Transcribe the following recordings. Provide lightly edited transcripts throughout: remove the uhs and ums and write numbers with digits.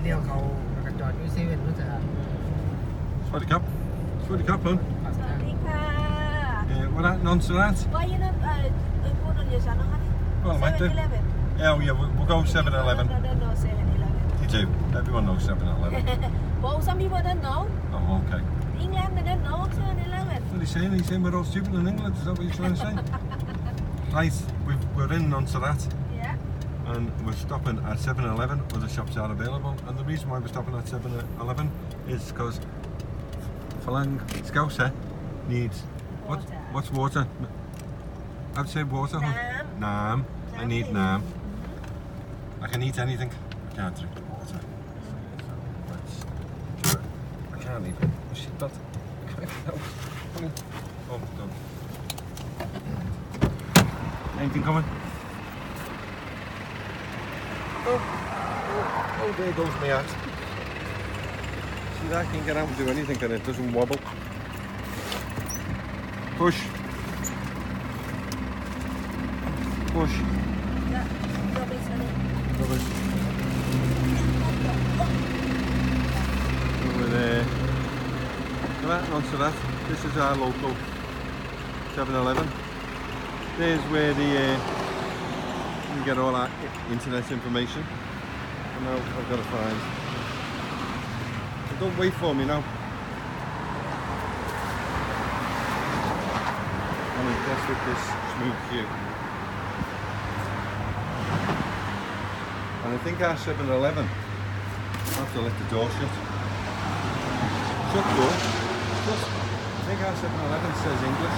ลี้ยวเขาแล้วก็จอดอยู่เซเว่นรู้จัก Swadikap. Swadikap, hon. สวัสดีค่ะ What happened on Sarat? Why you not put on your channel, honey? Well, I might do. 7-Eleven. Yeah, we'll go 7-Eleven. No, 7-Eleven. You do. Everyone knows 7-Eleven. Well, some people don't know. Oh, okay. England, they don't know 7-Eleven. What are you saying? Are you saying we're all stupid in England? Is that what you're trying to say? Right, we're in Montserrat Yeah. and we're stopping at 7-Eleven where the shops are available. And the reason why we're stopping at 7-Eleven is because Falang Scouser needs what's water? I'd say water. Huh? Naam. I need naam. I can eat anything. I can't drink the water. I can't eat it. Oh shit, that. Oh, done. Anything coming? Oh, there goes my axe. See that? I can get out and do anything and it doesn't wobble. Push. Push. Yeah. Rubbish, honey. Rubbish. Over there. Right, onto that. This is our local 7-Eleven. There's where the you get all our internet information. And now I've got to find. So don't wait for me now. I'm impressed with this smooth view. And I think our 7-Eleven, I have to let the door shut. Shut door. Shut. I think our 7-Eleven says English.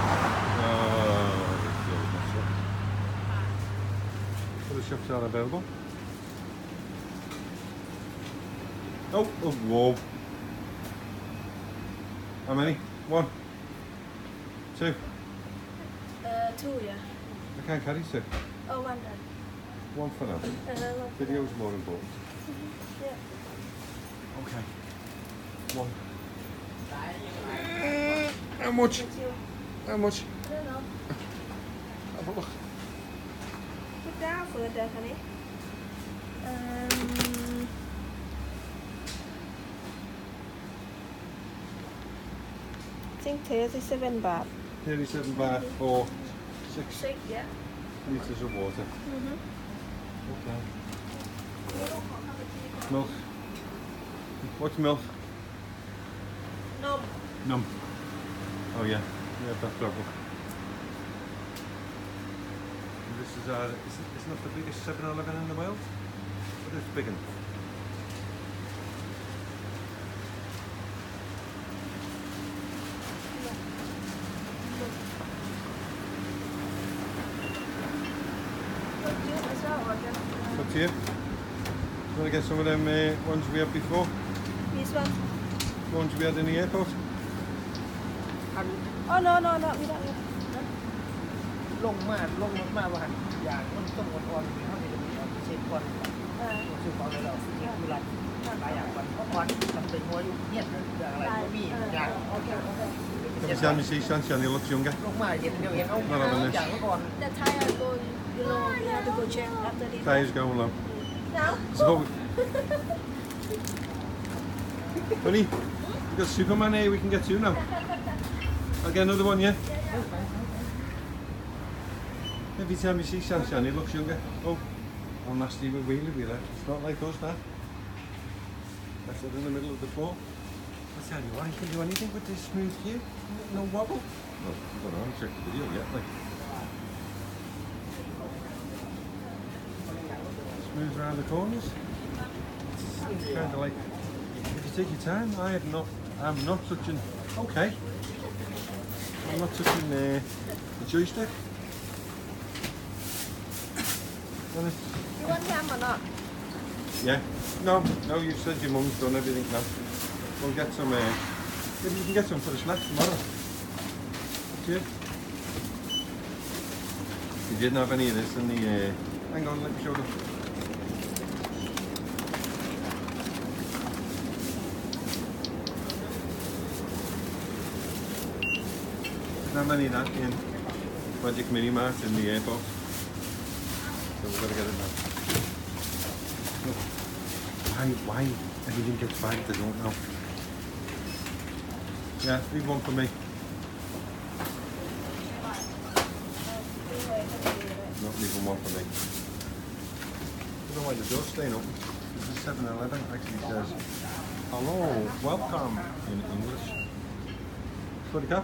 So the shops are available. Oh, whoa. How many? 1, 2. 2, yeah. I can't carry 2. Oh, 1 then. 1 for now. Video's more important. Yeah. Okay. 1. How much? How much? I don't know. Have a look. Put down for the honey. I think 37 baht. 37 baht for 6 6, yeah. litres of water. Okay. Milk. What's milk? No. Num. Oh yeah. Yeah, that's problem. This is isn't it the biggest 7-Eleven in the world? But it's big enough. It's up to you. You want to get some of them ones we had before? This one? The ones we had in the airport? Oh, no, we don't. ลงมาว่าอย่างมันต้องอ่อนๆเขาจะมีออนเซ็ตก่อนซื้อของแล้วคือรับหลายอย่างก่อนเพราะอ่อนมันเป็นหัวอยู่เงียบอย่างอะไรก็มีอย่าง Have you seen me see Shanshani looks younger? ลงมาเห็นเอาอย่างเมื่อก่อน The tire go, you know, you have to go check after this. Tyres going low. No? So, honey, we've got Superman here, we can get 2 now. I'll get another one, yeah? Every time you see Shanshan, he looks younger. Oh, how nasty with wheelie be there. It's not like us, that. That's it in the middle of the floor. I tell you what, I can do anything with this smooth view. No wobble. Well, I don't know, I haven't checked the video yet. Like. Smooth around the corners. It's kind of like, if you take your time, I'm not touching, okay. I'm not touching the joystick. You want ham or not? Yeah. No, you said your mum's done everything now. We'll get some, maybe you can get some for the snack tomorrow. Cheers. You didn't have any of this in the, hang on, let me show them. There's not many of that in Magic Mini Mart in the airport. So we've got to get it now. why everything gets bagged, I don't know. Yeah, leave one for me. Not leaving one for me. I don't know why the door's staying open. This is 7-Eleven actually says, hello, welcome in English. What do you got?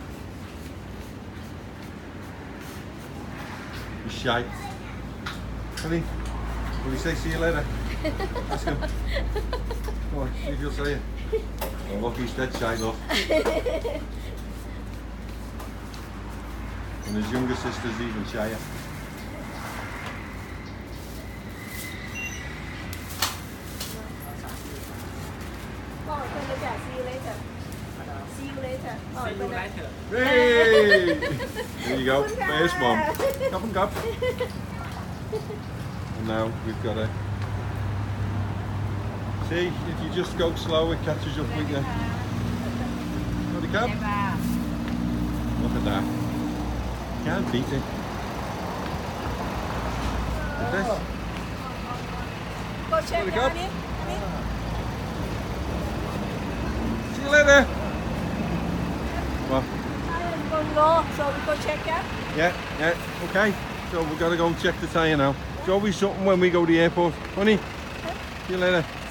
He's shy. Honey, will he say see you later? Ask him. Come on, see if he'll say it. Oh, look, he's dead shy though. And his younger sister's even shyer. See you later. See you later. Oh, See you later. Hey! There you go. There's Mum. Cup and cup. And now we've got a... See, if you just go slow, it catches up with you. Got the cup? Look at that. Can't beat it. Look at this. Go check There we go. Honey. See you later. Well, I'm going to go, so we go check out. yeah, okay. So we've got to go and check the tyre now. It's always something when we go to the airport. Honey, see you later.